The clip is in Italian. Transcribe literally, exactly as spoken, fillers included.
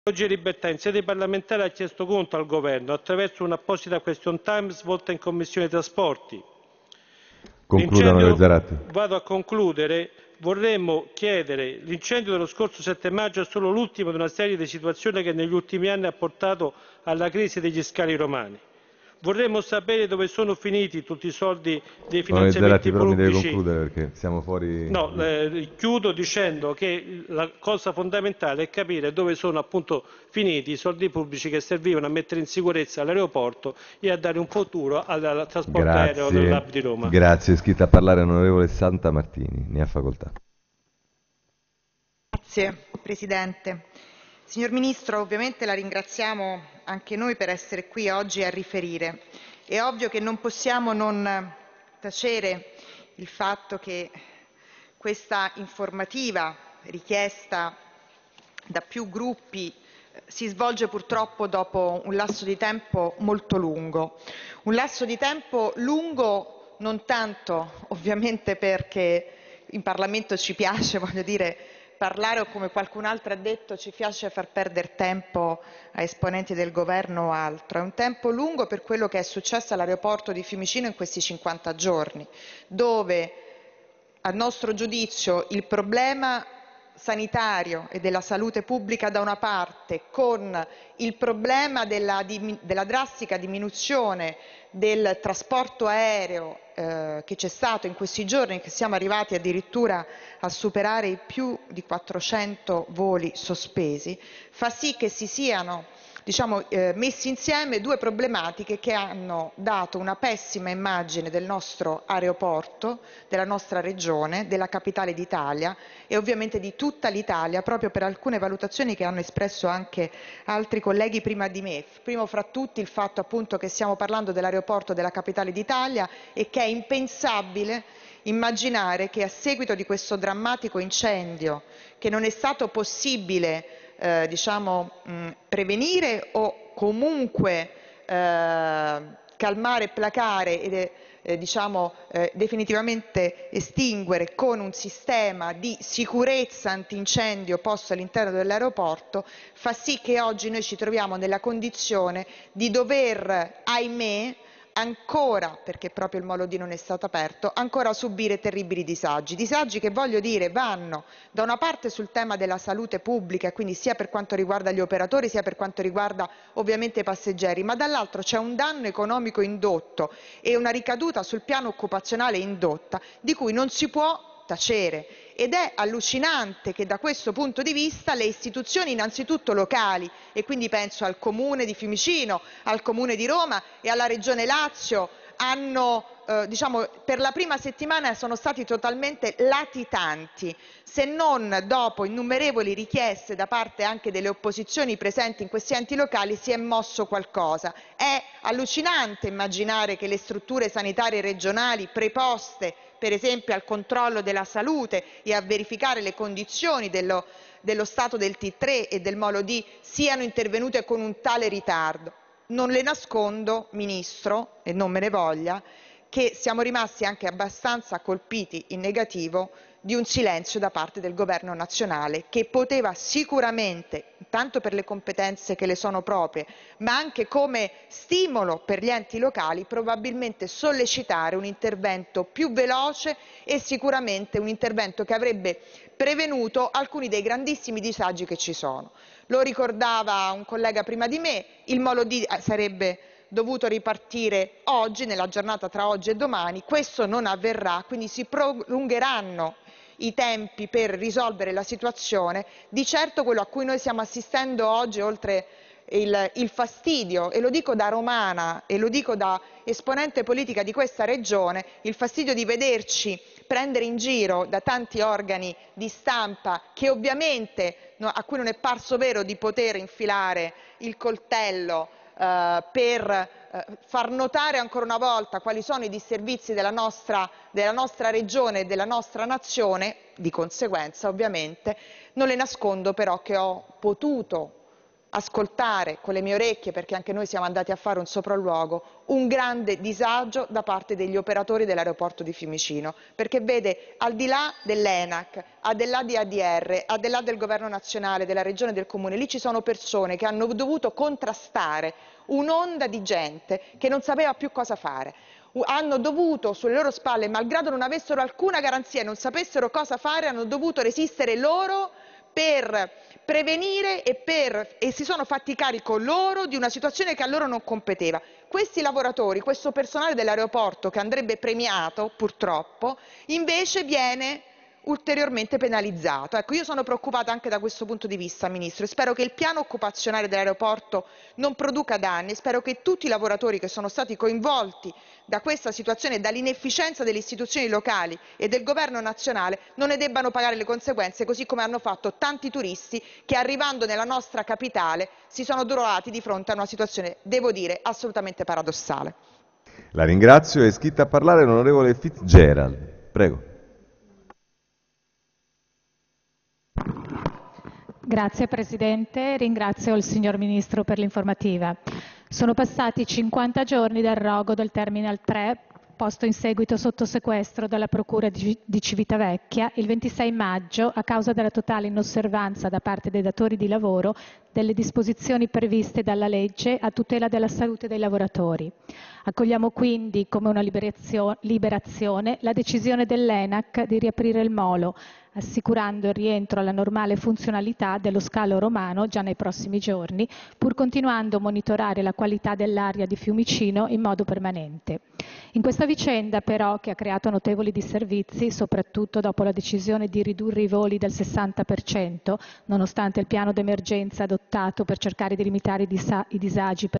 Oggi Libertà in sede parlamentare ha chiesto conto al Governo attraverso un'apposita question time svolta in Commissione Trasporti. Concludano Zaratti. Vado a concludere. Vorremmo chiedere, l'incendio dello scorso sette maggio è solo l'ultimo di una serie di situazioni che negli ultimi anni ha portato alla crisi degli scali romani. Vorremmo sapere dove sono finiti tutti i soldi dei finanziamenti Zaratti, però mi deve pubblici. concludere perché siamo fuori. No, eh, chiudo dicendo che la cosa fondamentale è capire dove sono appunto finiti i soldi pubblici che servivano a mettere in sicurezza l'aeroporto e a dare un futuro al, al trasporto Grazie. aereo nell'hub di Roma. Grazie, è iscritta a parlare l'onorevole Santamartini, ne ha facoltà. Grazie Presidente. Signor Ministro, ovviamente la ringraziamo anche noi per essere qui oggi a riferire. È ovvio che non possiamo non tacere il fatto che questa informativa richiesta da più gruppi si svolge purtroppo dopo un lasso di tempo molto lungo. Un lasso di tempo lungo non tanto ovviamente perché in Parlamento ci piace, voglio dire, parlare o come qualcun altro ha detto ci piace far perdere tempo a esponenti del governo o altro. È un tempo lungo per quello che è successo all'aeroporto di Fiumicino in questi cinquanta giorni, dove a nostro giudizio il problema sanitario e della salute pubblica da una parte, con il problema della, della drastica diminuzione del trasporto aereo eh, che c'è stato in questi giorni, che siamo arrivati addirittura a superare i più di quattrocento voli sospesi, fa sì che si siano diciamo, eh, messi insieme due problematiche che hanno dato una pessima immagine del nostro aeroporto, della nostra regione, della capitale d'Italia e ovviamente di tutta l'Italia, proprio per alcune valutazioni che hanno espresso anche altri colleghi prima di me. Primo fra tutti il fatto appunto che stiamo parlando dell'aeroporto della capitale d'Italia e che è impensabile immaginare che a seguito di questo drammatico incendio, che non è stato possibile Eh, diciamo, mh, prevenire o comunque eh, calmare, placare ed eh, diciamo, eh, definitivamente estinguere con un sistema di sicurezza antincendio posto all'interno dell'aeroporto, fa sì che oggi noi ci troviamo nella condizione di dover, ahimè, ancora, perché proprio il Molo D non è stato aperto, ancora subire terribili disagi. Disagi che, voglio dire, vanno da una parte sul tema della salute pubblica, quindi sia per quanto riguarda gli operatori sia per quanto riguarda ovviamente i passeggeri, ma dall'altro c'è un danno economico indotto e una ricaduta sul piano occupazionale indotta di cui non si può tacere. Ed è allucinante che da questo punto di vista le istituzioni innanzitutto locali, e quindi penso al Comune di Fiumicino, al Comune di Roma e alla Regione Lazio, hanno, eh, diciamo, per la prima settimana sono stati totalmente latitanti, se non dopo innumerevoli richieste da parte anche delle opposizioni presenti in questi enti locali si è mosso qualcosa. È allucinante immaginare che le strutture sanitarie regionali preposte per esempio al controllo della salute e a verificare le condizioni dello, dello stato del T tre e del Molo D siano intervenute con un tale ritardo. Non le nascondo, Ministro, e non me ne voglia, che siamo rimasti anche abbastanza colpiti in negativo di un silenzio da parte del Governo nazionale che poteva sicuramente, tanto per le competenze che le sono proprie, ma anche come stimolo per gli enti locali, probabilmente sollecitare un intervento più veloce e sicuramente un intervento che avrebbe prevenuto alcuni dei grandissimi disagi che ci sono. Lo ricordava un collega prima di me, il Molo D sarebbe dovuto ripartire oggi, nella giornata tra oggi e domani, questo non avverrà, quindi si prolungheranno i tempi per risolvere la situazione. Di certo quello a cui noi stiamo assistendo oggi, oltre il, il fastidio, e lo dico da romana e lo dico da esponente politica di questa regione, il fastidio di vederci prendere in giro da tanti organi di stampa che ovviamente a cui non è parso vero di poter infilare il coltello eh, per eh, far notare ancora una volta quali sono i disservizi della nostra, della nostra regione e della nostra nazione, di conseguenza ovviamente. Non le nascondo però che ho potuto ascoltare con le mie orecchie, perché anche noi siamo andati a fare un sopralluogo, un grande disagio da parte degli operatori dell'aeroporto di Fiumicino, perché vede, al di là dell'ENAC, al di là di A D R, al di là del governo nazionale, della regione e del comune, lì ci sono persone che hanno dovuto contrastare un'onda di gente che non sapeva più cosa fare. Hanno dovuto sulle loro spalle, malgrado non avessero alcuna garanzia e non sapessero cosa fare, hanno dovuto resistere loro per prevenire e, per, e si sono fatti carico loro di una situazione che a loro non competeva. Questi lavoratori, questo personale dell'aeroporto che andrebbe premiato, purtroppo, invece viene ulteriormente penalizzato. Ecco, io sono preoccupata anche da questo punto di vista, Ministro, e spero che il piano occupazionale dell'aeroporto non produca danni, e spero che tutti i lavoratori che sono stati coinvolti da questa situazione e dall'inefficienza delle istituzioni locali e del governo nazionale non ne debbano pagare le conseguenze, così come hanno fatto tanti turisti che, arrivando nella nostra capitale, si sono trovati di fronte a una situazione, devo dire, assolutamente paradossale. La ringrazio. È iscritta a parlare l'onorevole Fitzgerald. Prego. Grazie Presidente, ringrazio il signor Ministro per l'informativa. Sono passati cinquanta giorni dal rogo del Terminal tre, posto in seguito sotto sequestro dalla Procura di Civitavecchia il ventisei maggio a causa della totale inosservanza da parte dei datori di lavoro delle disposizioni previste dalla legge a tutela della salute dei lavoratori. Accogliamo quindi come una liberazione la decisione dell'ENAC di riaprire il molo, assicurando il rientro alla normale funzionalità dello scalo romano già nei prossimi giorni, pur continuando a monitorare la qualità dell'aria di Fiumicino in modo permanente. In questa vicenda però, che ha creato notevoli disservizi, soprattutto dopo la decisione di ridurre i voli del sessanta per cento, nonostante il piano d'emergenza adottato per cercare di limitare i disagi per